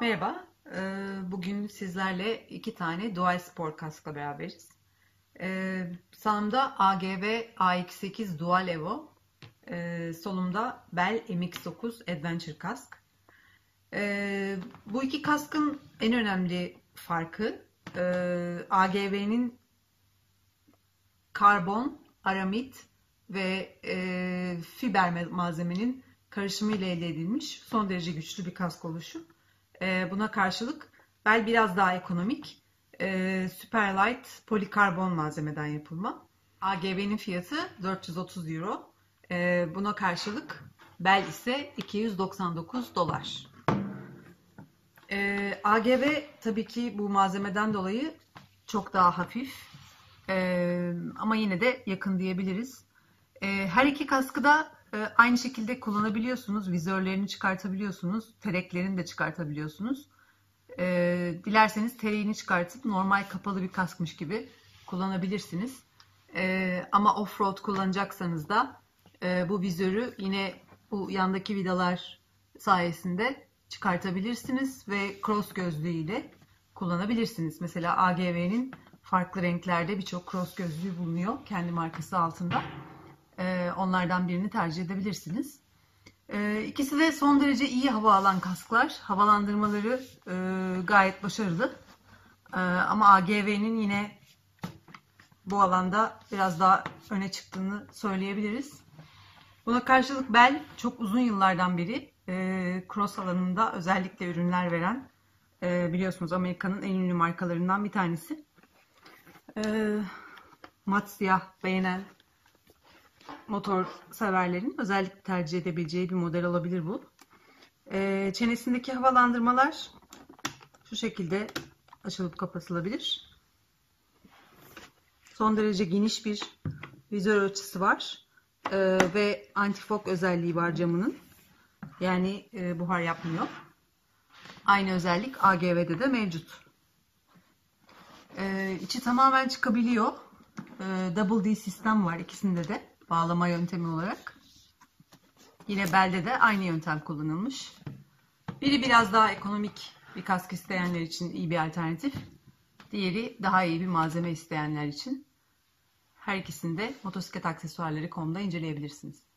Merhaba, bugün sizlerle iki tane Dual Sport kaskla beraberiz. Sağımda AGV AX8 Dual Evo, solumda Bell MX9 Adventure kask. Bu iki kaskın en önemli farkı AGV'nin karbon, aramit ve fiber malzemenin karışımı ile elde edilmiş son derece güçlü bir kask oluşu. Buna karşılık Bell biraz daha ekonomik, Superlight polikarbon malzemeden yapılma. AGV'nin fiyatı 430 euro. Buna karşılık Bell ise 299 dolar. AGV tabii ki bu malzemeden dolayı çok daha hafif. Ama yine de yakın diyebiliriz. Her iki kaskı da aynı şekilde kullanabiliyorsunuz. Vizörlerini çıkartabiliyorsunuz. Tereklerini de çıkartabiliyorsunuz. Dilerseniz tereğini çıkartıp normal kapalı bir kaskmış gibi kullanabilirsiniz. Ama off-road kullanacaksanız da bu vizörü yine bu yandaki vidalar sayesinde çıkartabilirsiniz ve cross gözlüğü ile kullanabilirsiniz. Mesela AGV'nin farklı renklerde birçok cross gözlüğü bulunuyor kendi markası altında. Onlardan birini tercih edebilirsiniz. İkisi de son derece iyi hava alan kasklar. Havalandırmaları gayet başarılı. Ama AGV'nin yine bu alanda biraz daha öne çıktığını söyleyebiliriz. Buna karşılık Bell çok uzun yıllardan beri cross alanında özellikle ürünler veren, biliyorsunuz Amerika'nın en ünlü markalarından bir tanesi. Mat siyah beğenen motor severlerin özellikle tercih edebileceği bir model olabilir bu. Çenesindeki havalandırmalar şu şekilde açılıp kapatılabilir. Son derece geniş bir vizör açısı var. Ve antifog özelliği var camının. Yani buhar yapmıyor. Aynı özellik AGV'de de mevcut. İçi tamamen çıkabiliyor. Double D sistem var ikisinde de. Bağlama yöntemi olarak. Yine Bell'de de aynı yöntem kullanılmış. Biri biraz daha ekonomik bir kask isteyenler için iyi bir alternatif. Diğeri daha iyi bir malzeme isteyenler için. Her ikisini de motosiklet aksesuarları.com'da inceleyebilirsiniz.